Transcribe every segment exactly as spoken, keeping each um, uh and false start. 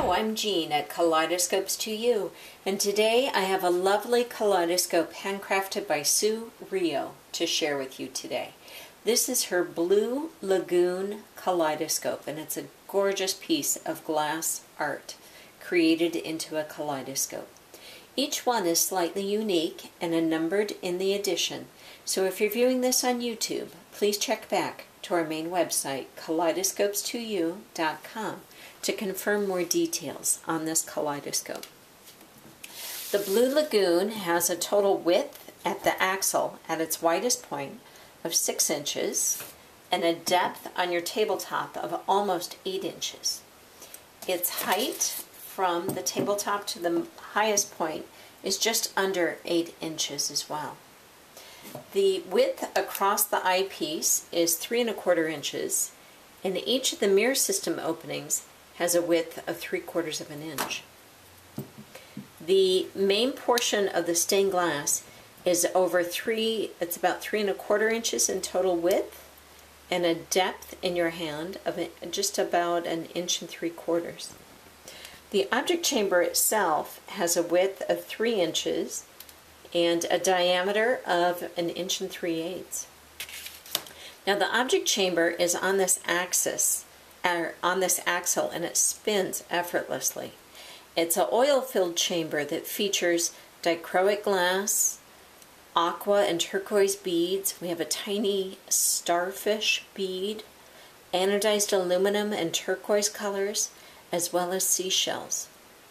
Hello, I'm Jean at Kaleidoscopes to You, and today I have a lovely kaleidoscope handcrafted by Sue Rio to share with you today. This is her Blue Lagoon kaleidoscope, and it's a gorgeous piece of glass art created into a kaleidoscope. Each one is slightly unique and are numbered in the edition, so if you're viewing this on YouTube, please check back to our main website, kaleidoscopes to you dot com, to confirm more details on this kaleidoscope. The Blue Lagoon has a total width at the axle at its widest point of six inches and a depth on your tabletop of almost eight inches. Its height from the tabletop to the highest point is just under eight inches as well. The width across the eyepiece is three and a quarter inches, and each of the mirror system openings has a width of three quarters of an inch. The main portion of the stained glass is over three, it's about three and a quarter inches in total width, and a depth in your hand of just about an inch and three quarters. The object chamber itself has a width of three inches and a diameter of an inch and three eighths. Now the object chamber is on this axis, or on this axle, and it spins effortlessly. It's an oil-filled chamber that features dichroic glass, aqua and turquoise beads. We have a tiny starfish bead, anodized aluminum and turquoise colors, as well as seashells.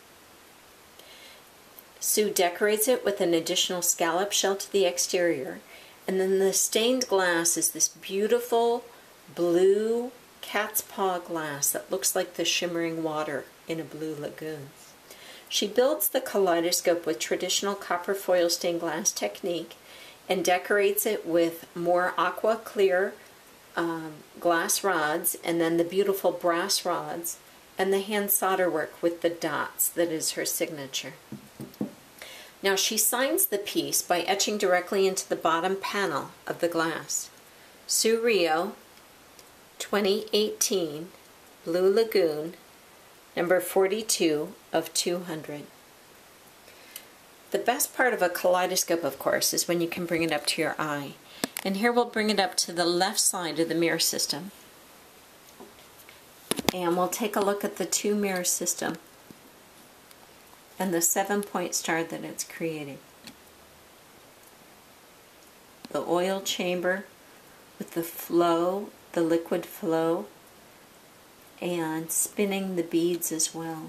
Sue decorates it with an additional scallop shell to the exterior, and then the stained glass is this beautiful blue cat's paw glass that looks like the shimmering water in a blue lagoon. She builds the kaleidoscope with traditional copper foil stained glass technique and decorates it with more aqua clear um, glass rods, and then the beautiful brass rods and the hand solder work with the dots that is her signature. Now she signs the piece by etching directly into the bottom panel of the glass. Sue Rio, twenty eighteen, Blue Lagoon, number forty-two of two hundred. The best part of a kaleidoscope, of course, is when you can bring it up to your eye. And here we'll bring it up to the left side of the mirror system. And we'll take a look at the two mirror system and the seven-point star that it's creating. The oil chamber with the flow, the liquid flow, and spinning the beads as well.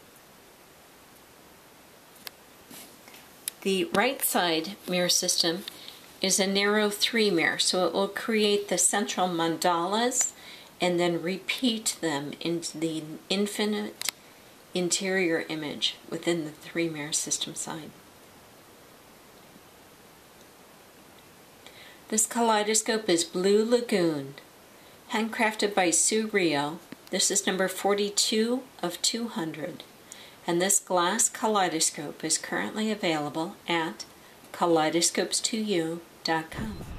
The right side mirror system is a narrow three mirror, so it will create the central mandalas and then repeat them into the infinite interior image within the three mirror system side. This kaleidoscope is Blue Lagoon, handcrafted by Sue Rio. This is number forty-two of two hundred, and this glass kaleidoscope is currently available at kaleidoscopes to you dot com.